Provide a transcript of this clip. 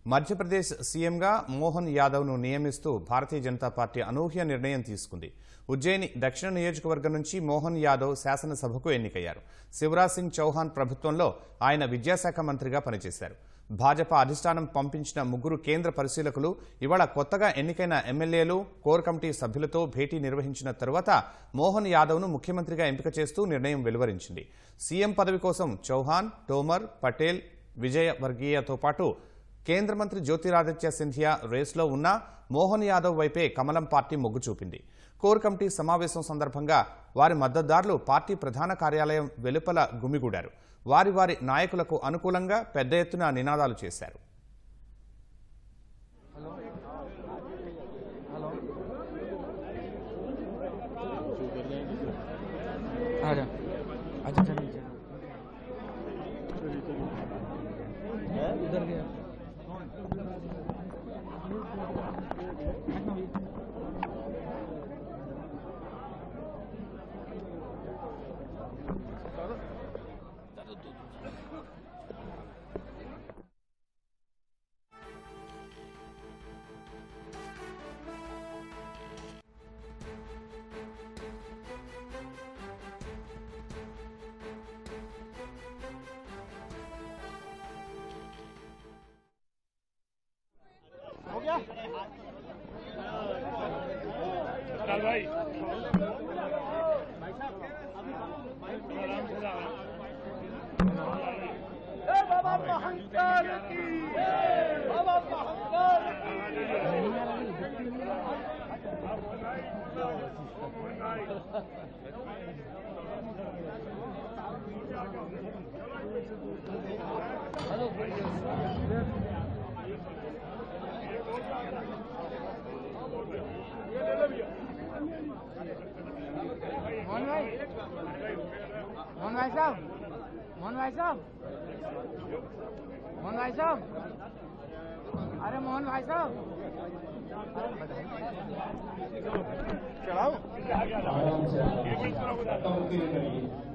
మధ్యప్రదేశ్ సీఎంగా మోహన్ యాదవ్ను నియమిస్తూ భారతీయ జనతా పార్టీ అనూహ్య నిర్ణయం తీసుకుంది. ఉజ్జయిని దక్షిణ నియోజకవర్గం నుంచి మోహన్ యాదవ్ శాసనసభకు ఎన్నికయ్యారు. శివరాజ్ సింగ్ చౌహాన్ ప్రభుత్వంలో ఆయన విద్యాశాఖ మంత్రిగా పనిచేశారు. భాజపా అధిష్టానం పంపించిన ముగ్గురు కేంద్ర పరిశీలకులు ఇవాళ కొత్తగా ఎన్నికైన ఎమ్మెల్యేలు, కోర్ కమిటీ సభ్యులతో భేటీ నిర్వహించిన తరువాత మోహన్ యాదవ్ను ముఖ్యమంత్రిగా ఎంపిక చేస్తూ నిర్ణయం వెలువరించింది. సీఎం పదవి కోసం చౌహాన్, తోమర్, పటేల్, విజయవర్గీయతో పాటు కేంద్ర మంత్రి జ్యోతిరాదిత్య సింధియా రేసులో ఉన్న మోహన్ యాదవ్ వైపే కమలం పార్టీ మొగ్గు చూపింది. కోర్ కమిటీ సమావేశం సందర్భంగా వారి మద్దతుదారులు పార్టీ ప్రధాన కార్యాలయం వెలుపల గుమిగూడారు. వారి వారి నాయకులకు అనుకూలంగా పెద్ద ఎత్తున నినాదాలు చేశారు. चल भाई बाबा महंकार की बाबा महंकार मोहन भाई साहब, मोहन भाई साहब, मोहन भाई साहब, अरे मोहन भाई साहब, चलाओ।